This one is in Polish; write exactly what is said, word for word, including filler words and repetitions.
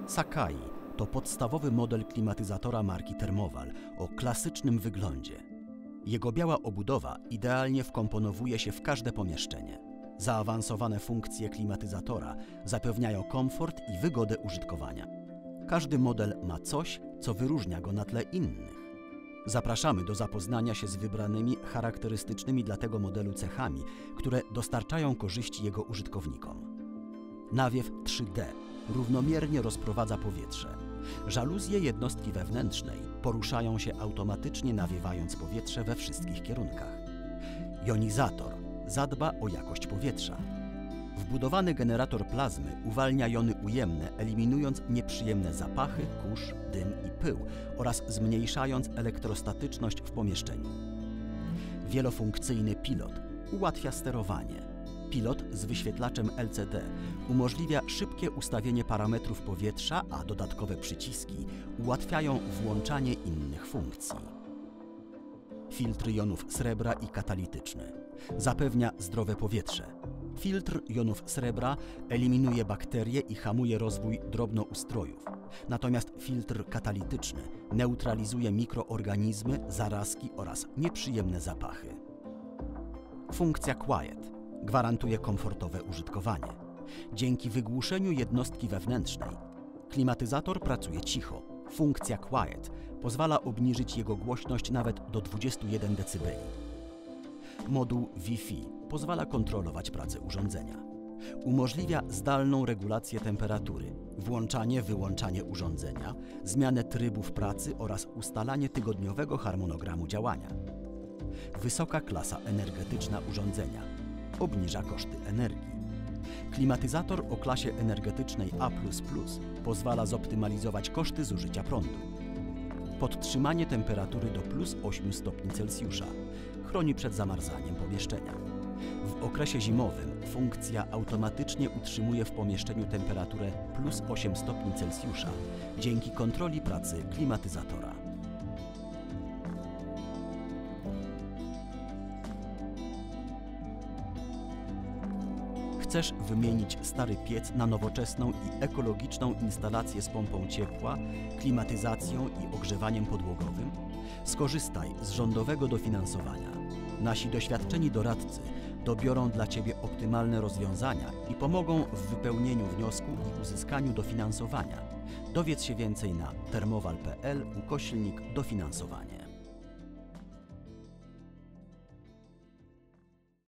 Sakai to podstawowy model klimatyzatora marki Thermowal o klasycznym wyglądzie. Jego biała obudowa idealnie wkomponowuje się w każde pomieszczenie. Zaawansowane funkcje klimatyzatora zapewniają komfort i wygodę użytkowania. Każdy model ma coś, co wyróżnia go na tle innych. Zapraszamy do zapoznania się z wybranymi charakterystycznymi dla tego modelu cechami, które dostarczają korzyści jego użytkownikom. Nawiew trzy D równomiernie rozprowadza powietrze. Żaluzje jednostki wewnętrznej poruszają się automatycznie, nawiewając powietrze we wszystkich kierunkach. Jonizator zadba o jakość powietrza. Wbudowany generator plazmy uwalnia jony ujemne, eliminując nieprzyjemne zapachy, kurz, dym i pył oraz zmniejszając elektrostatyczność w pomieszczeniu. Wielofunkcyjny pilot ułatwia sterowanie. Pilot z wyświetlaczem L C D umożliwia szybkie ustawienie parametrów powietrza, a dodatkowe przyciski ułatwiają włączanie innych funkcji. Filtr jonów srebra i katalityczny zapewnia zdrowe powietrze. Filtr jonów srebra eliminuje bakterie i hamuje rozwój drobnoustrojów. Natomiast filtr katalityczny neutralizuje mikroorganizmy, zarazki oraz nieprzyjemne zapachy. Funkcja Quiet gwarantuje komfortowe użytkowanie. Dzięki wygłuszeniu jednostki wewnętrznej klimatyzator pracuje cicho. Funkcja Quiet pozwala obniżyć jego głośność nawet do dwudziestu jeden decybeli. Moduł Wi-Fi pozwala kontrolować pracę urządzenia. Umożliwia zdalną regulację temperatury, włączanie, wyłączanie urządzenia, zmianę trybów pracy oraz ustalanie tygodniowego harmonogramu działania. Wysoka klasa energetyczna urządzenia obniża koszty energii. Klimatyzator o klasie energetycznej A plus plus pozwala zoptymalizować koszty zużycia prądu. Podtrzymanie temperatury do plus ośmiu stopni Celsjusza chroni przed zamarzaniem pomieszczenia. W okresie zimowym funkcja automatycznie utrzymuje w pomieszczeniu temperaturę plus osiem stopni Celsjusza dzięki kontroli pracy klimatyzatora. Chcesz wymienić stary piec na nowoczesną i ekologiczną instalację z pompą ciepła, klimatyzacją i ogrzewaniem podłogowym? Skorzystaj z rządowego dofinansowania. Nasi doświadczeni doradcy dobiorą dla Ciebie optymalne rozwiązania i pomogą w wypełnieniu wniosku i uzyskaniu dofinansowania. Dowiedz się więcej na thermowal kropka p l ukośnik dofinansowanie.